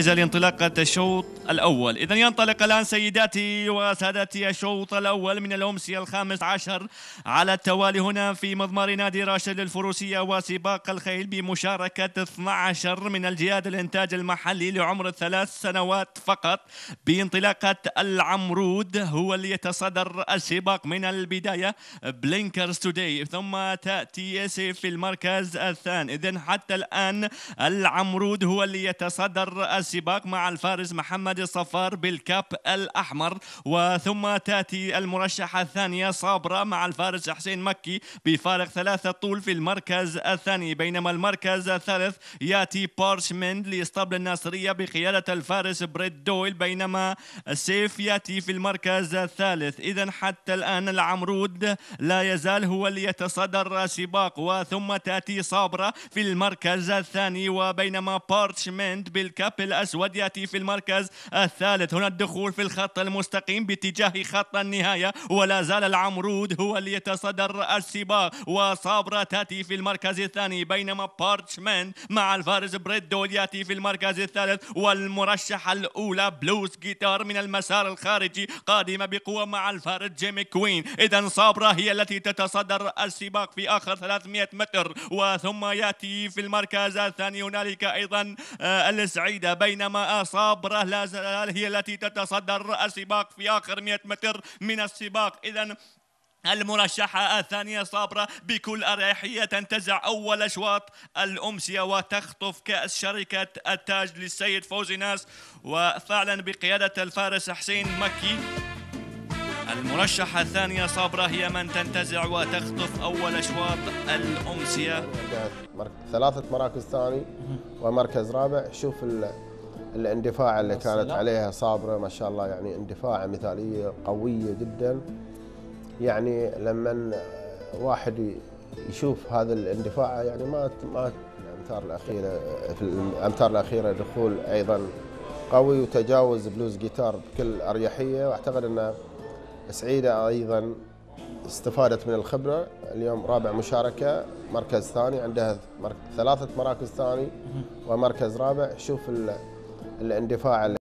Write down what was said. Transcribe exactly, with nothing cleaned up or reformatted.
لانطلاقة الشوط الأول. إذا ينطلق الآن سيداتي وسادتي الشوط الأول من الأمسية الخامس عشر على التوالي هنا في مضمار نادي راشد للفروسية وسباق الخيل بمشاركة اثني عشر من الجهاد الإنتاج المحلي لعمر ثلاث سنوات فقط، بانطلاقة العمرود هو اللي يتصدر السباق من البداية، بلينكرز توداي، ثم تأتي سيف في المركز الثاني. إذن حتى الآن العمرود هو اللي يتصدر السباق مع الفارس محمد الصفار بالكاب الأحمر، وثم تأتي المرشحة الثانية صابرة مع الفارس حسين مكي بفارق ثلاثة طول في المركز الثاني، بينما المركز الثالث يأتي بارشمند لإسطبل الناصرية بقيادة الفارس بريد دويل، بينما السيف يأتي في المركز الثالث. إذن حتى الآن العمرود لا يزال هو اللي يتصدر السباق، وثم تأتي صابرة في المركز الثاني، وبينما بارشمند بالكاب الأسود يأتي في المركز الثالث. هنا الدخول في الخط المستقيم باتجاه خط النهاية، ولا زال العمرود هو اللي يتصدر السباق، وصابرة تأتي في المركز الثاني، بينما بارشمند مع الفارس بريد دول يأتي في المركز الثالث. والمرشحة الأولى بلوز جيتار من المسار الخارجي قادمة بقوة مع الفارس جيمي كوين. إذن صابرة هي التي تتصدر السباق في آخر ثلاثمئة متر، وثم يأتي في المركز الثاني هنالك أيضا آه السعيدة، بينما صابرة لا زال هي التي تتصدر السباق في آخر مئة متر من السباق. إذن المرشحة الثانية صابرة بكل أريحية تنتزع أول أشواط الأمسية وتخطف كأس شركة التاج للسيد فوزي ناس، وفعلا بقيادة الفارس حسين مكي. المرشحة الثانية صابرة هي من تنتزع وتخطف أول أشواط الأمسية. ثلاثة مراكز ثاني ومركز رابع. شوف الاندفاع اللي كانت عليها صابرة، ما شاء الله، يعني اندفاع مثالية قوية جدا. يعني لما واحد يشوف هذا الاندفاع، يعني ما ما الامتار الاخيره في الامتار الاخيره دخول ايضا قوي وتجاوز بلوز جيتار بكل اريحيه، واعتقد ان سعيده ايضا استفادت من الخبره. اليوم رابع مشاركه، مركز ثاني، عندها ثلاثه مراكز ثاني ومركز رابع. شوف الاندفاع